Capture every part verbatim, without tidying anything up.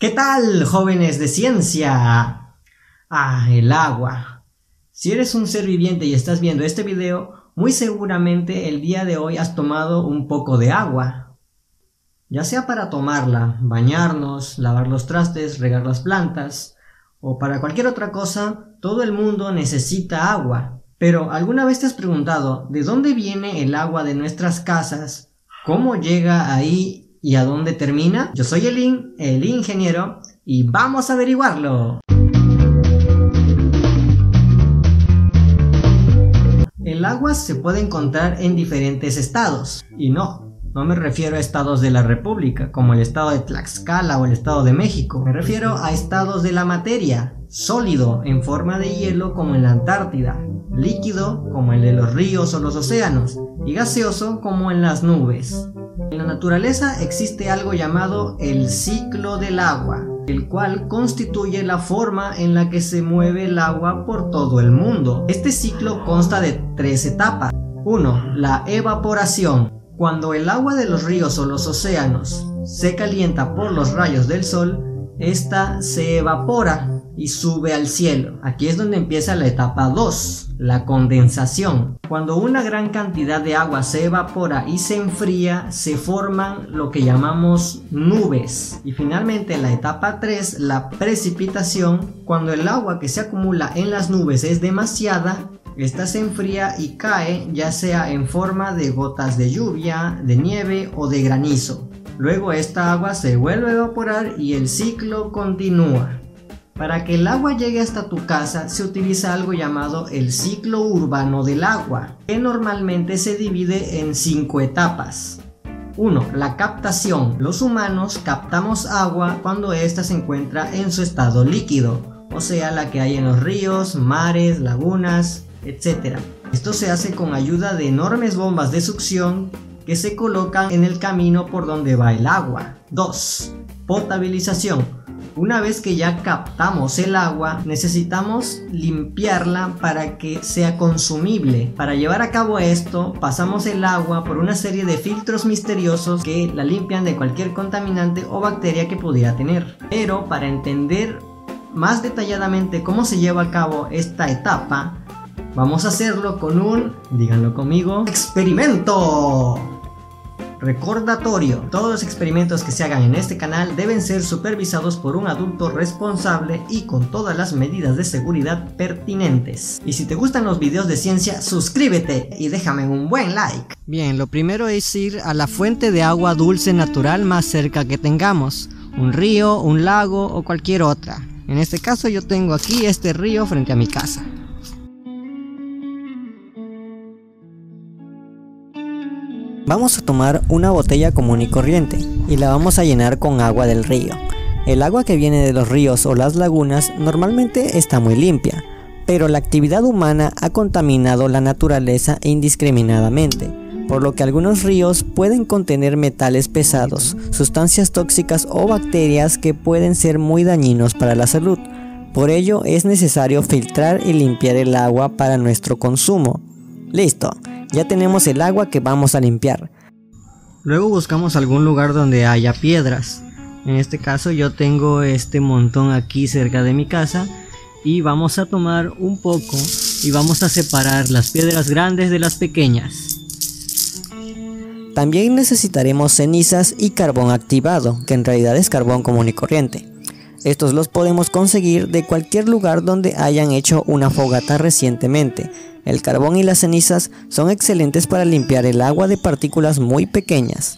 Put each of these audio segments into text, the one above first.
¿Qué tal, jóvenes de ciencia? Ah, el agua. Si eres un ser viviente y estás viendo este video, muy seguramente el día de hoy has tomado un poco de agua. Ya sea para tomarla, bañarnos, lavar los trastes, regar las plantas, o para cualquier otra cosa, todo el mundo necesita agua. Pero, ¿alguna vez te has preguntado de dónde viene el agua de nuestras casas? ¿Cómo llega ahí y a dónde termina? Yo soy Elin, el ingeniero, y vamos a averiguarlo. El agua se puede encontrar en diferentes estados, y no, no me refiero a estados de la República, como el estado de Tlaxcala o el estado de México. Me refiero a estados de la materia, sólido en forma de hielo como en la Antártida, líquido como el de los ríos o los océanos, y gaseoso como en las nubes. En la naturaleza existe algo llamado el ciclo del agua, el cual constituye la forma en la que se mueve el agua por todo el mundo. Este ciclo consta de tres etapas. uno. La evaporación. Cuando el agua de los ríos o los océanos se calienta por los rayos del sol, esta se evapora y sube al cielo. Aquí es donde empieza la etapa dos, la condensación. Cuando una gran cantidad de agua se evapora y se enfría, se forman lo que llamamos nubes. Y finalmente la etapa tres, la precipitación. Cuando el agua que se acumula en las nubes es demasiada, esta se enfría y cae, ya sea en forma de gotas de lluvia, de nieve o de granizo. Luego esta agua se vuelve a evaporar y el ciclo continúa. Para que el agua llegue hasta tu casa se utiliza algo llamado el ciclo urbano del agua, que normalmente se divide en cinco etapas. uno. La captación. Los humanos captamos agua cuando ésta se encuentra en su estado líquido, o sea la que hay en los ríos, mares, lagunas, etcétera. Esto se hace con ayuda de enormes bombas de succión que se colocan en el camino por donde va el agua. dos. Potabilización. Una vez que ya captamos el agua, necesitamos limpiarla para que sea consumible. Para llevar a cabo esto, pasamos el agua por una serie de filtros misteriosos que la limpian de cualquier contaminante o bacteria que pudiera tener. Pero para entender más detalladamente cómo se lleva a cabo esta etapa, vamos a hacerlo con un, díganlo conmigo, experimento. Recordatorio: todos los experimentos que se hagan en este canal deben ser supervisados por un adulto responsable y con todas las medidas de seguridad pertinentes. Y si te gustan los videos de ciencia, suscríbete y déjame un buen like. Bien, lo primero es ir a la fuente de agua dulce natural más cerca que tengamos, un río, un lago o cualquier otra. En este caso yo tengo aquí este río frente a mi casa. Vamos a tomar una botella común y corriente y la vamos a llenar con agua del río. El agua que viene de los ríos o las lagunas normalmente está muy limpia, pero la actividad humana ha contaminado la naturaleza indiscriminadamente, por lo que algunos ríos pueden contener metales pesados, sustancias tóxicas o bacterias que pueden ser muy dañinos para la salud. Por ello es necesario filtrar y limpiar el agua para nuestro consumo. Listo. Ya tenemos el agua que vamos a limpiar. Luego buscamos algún lugar donde haya piedras. En este caso yo tengo este montón aquí cerca de mi casa. Y vamos a tomar un poco y vamos a separar las piedras grandes de las pequeñas. También necesitaremos cenizas y carbón activado, que en realidad es carbón común y corriente. Estos los podemos conseguir de cualquier lugar donde hayan hecho una fogata recientemente. El carbón y las cenizas son excelentes para limpiar el agua de partículas muy pequeñas.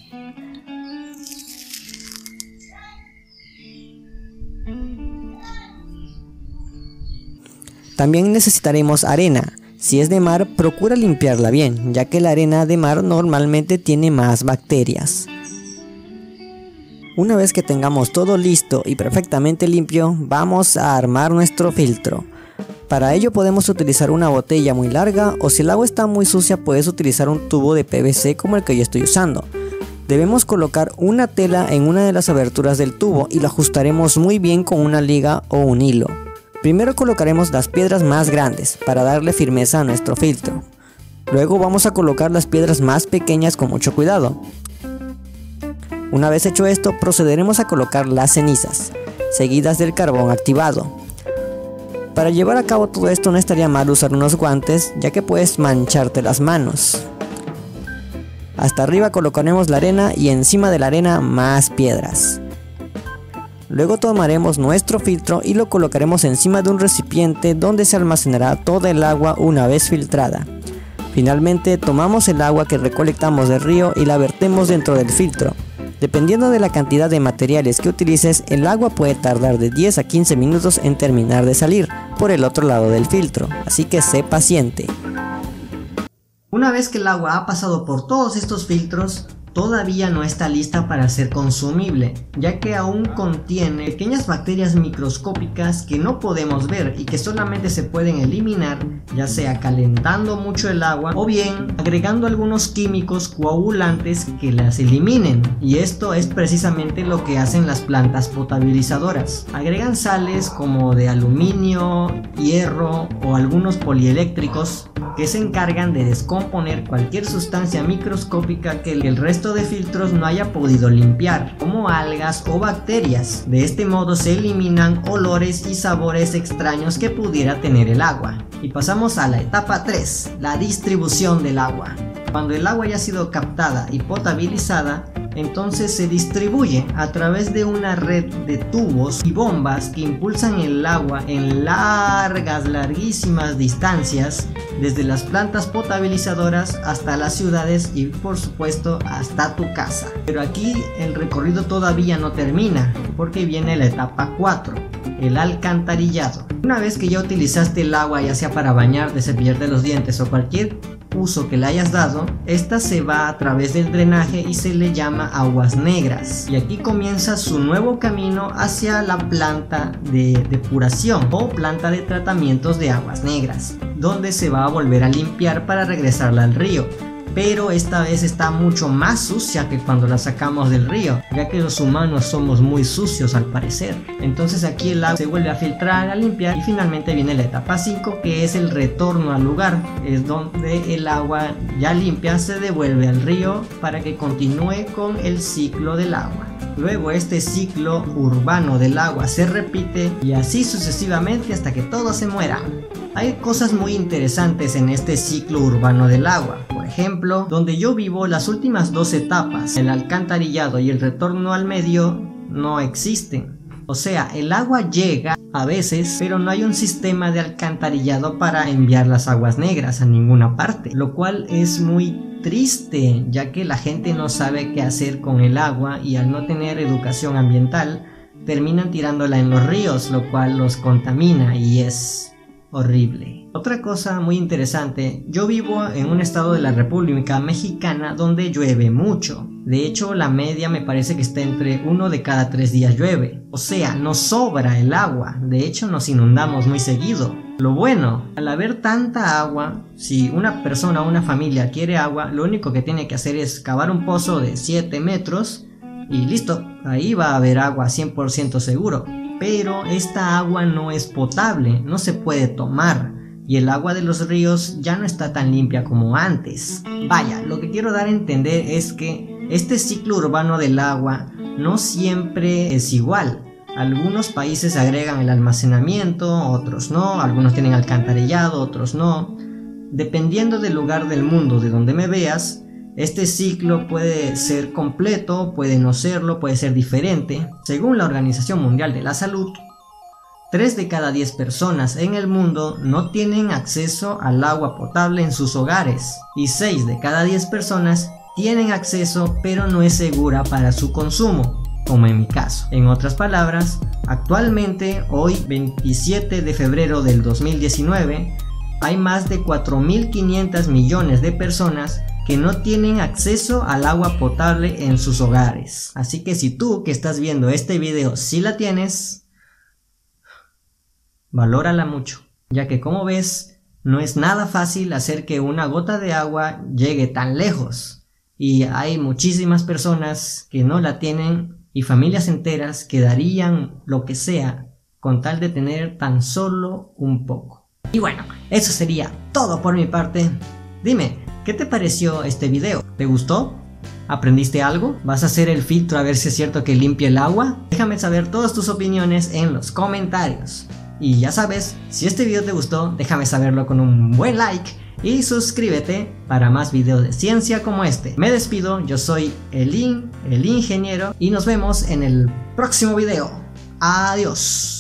También necesitaremos arena. Si es de mar, procura limpiarla bien, ya que la arena de mar normalmente tiene más bacterias. Una vez que tengamos todo listo y perfectamente limpio, vamos a armar nuestro filtro. Para ello podemos utilizar una botella muy larga, o si el agua está muy sucia puedes utilizar un tubo de P V C como el que yo estoy usando. Debemos colocar una tela en una de las aberturas del tubo y lo ajustaremos muy bien con una liga o un hilo. Primero colocaremos las piedras más grandes para darle firmeza a nuestro filtro. Luego vamos a colocar las piedras más pequeñas con mucho cuidado. Una vez hecho esto, procederemos a colocar las cenizas. seguidas del carbón activado. Para llevar a cabo todo esto no estaría mal usar unos guantes, ya que puedes mancharte las manos. Hasta arriba colocaremos la arena y encima de la arena más piedras. Luego tomaremos nuestro filtro y lo colocaremos encima de un recipiente donde se almacenará toda el agua una vez filtrada. Finalmente tomamos el agua que recolectamos del río y la vertemos dentro del filtro. Dependiendo de la cantidad de materiales que utilices, el agua puede tardar de diez a quince minutos en terminar de salir por el otro lado del filtro, así que sé paciente. Una vez que el agua ha pasado por todos estos filtros, todavía no está lista para ser consumible, ya que aún contiene pequeñas bacterias microscópicas que no podemos ver y que solamente se pueden eliminar, ya sea calentando mucho el agua o bien agregando algunos químicos coagulantes que las eliminen, y esto es precisamente lo que hacen las plantas potabilizadoras. Agregan sales como de aluminio, hierro o algunos polieléctricos que se encargan de descomponer cualquier sustancia microscópica que el resto de filtros no haya podido limpiar, como algas o bacterias. De este modo se eliminan olores y sabores extraños que pudiera tener el agua. Y pasamos a la etapa tres, la distribución del agua. Cuando el agua ya ha sido captada y potabilizada, entonces se distribuye a través de una red de tubos y bombas que impulsan el agua en largas, larguísimas distancias, desde las plantas potabilizadoras hasta las ciudades y por supuesto hasta tu casa. Pero aquí el recorrido todavía no termina, porque viene la etapa cuatro, el alcantarillado. Una vez que ya utilizaste el agua, ya sea para bañarte, cepillarte los dientes o cualquier uso que le hayas dado, esta se va a través del drenaje y se le llama aguas negras, y aquí comienza su nuevo camino hacia la planta de depuración o planta de tratamientos de aguas negras, donde se va a volver a limpiar para regresarla al río. Pero esta vez está mucho más sucia que cuando la sacamos del río, ya que los humanos somos muy sucios al parecer. Entonces aquí el agua se vuelve a filtrar, a limpiar, y finalmente viene la etapa cinco, que es el retorno al lugar. Es donde el agua ya limpia se devuelve al río para que continúe con el ciclo del agua. Luego este ciclo urbano del agua se repite y así sucesivamente hasta que todos se mueran. Hay cosas muy interesantes en este ciclo urbano del agua. Por ejemplo, donde yo vivo, las últimas dos etapas, el alcantarillado y el retorno al medio, no existen. O sea, el agua llega a veces, pero no hay un sistema de alcantarillado para enviar las aguas negras a ninguna parte, lo cual es muy triste, ya que la gente no sabe qué hacer con el agua y al no tener educación ambiental, terminan tirándola en los ríos, lo cual los contamina y es horrible. Otra cosa muy interesante, yo vivo en un estado de la República Mexicana donde llueve mucho. De hecho, la media me parece que está entre uno de cada tres días llueve. O sea, nos sobra el agua. De hecho, nos inundamos muy seguido. Lo bueno, al haber tanta agua, si una persona o una familia quiere agua, lo único que tiene que hacer es cavar un pozo de siete metros y listo, ahí va a haber agua cien por ciento seguro. Pero esta agua no es potable, no se puede tomar, y el agua de los ríos ya no está tan limpia como antes. Vaya, lo que quiero dar a entender es que este ciclo urbano del agua no siempre es igual. Algunos países agregan el almacenamiento, otros no, algunos tienen alcantarillado, otros no. Dependiendo del lugar del mundo de donde me veas, este ciclo puede ser completo, puede no serlo, puede ser diferente. Según la Organización Mundial de la Salud, tres de cada diez personas en el mundo no tienen acceso al agua potable en sus hogares, y seis de cada diez personas tienen acceso pero no es segura para su consumo, como en mi caso. En otras palabras, actualmente, hoy veintisiete de febrero del dos mil diecinueve, hay más de cuatro mil quinientos millones de personas que no tienen acceso al agua potable en sus hogares. Así que si tú que estás viendo este video sí la tienes, valórala mucho, ya que como ves, no es nada fácil hacer que una gota de agua llegue tan lejos, y hay muchísimas personas que no la tienen y familias enteras que darían lo que sea con tal de tener tan solo un poco. Y bueno, eso sería todo por mi parte. Dime, ¿qué te pareció este video? ¿Te gustó? ¿Aprendiste algo? ¿Vas a hacer el filtro a ver si es cierto que limpia el agua? Déjame saber todas tus opiniones en los comentarios. Y ya sabes, si este video te gustó, déjame saberlo con un buen like y suscríbete para más videos de ciencia como este. Me despido, yo soy Elin, el ingeniero, y nos vemos en el próximo video. Adiós.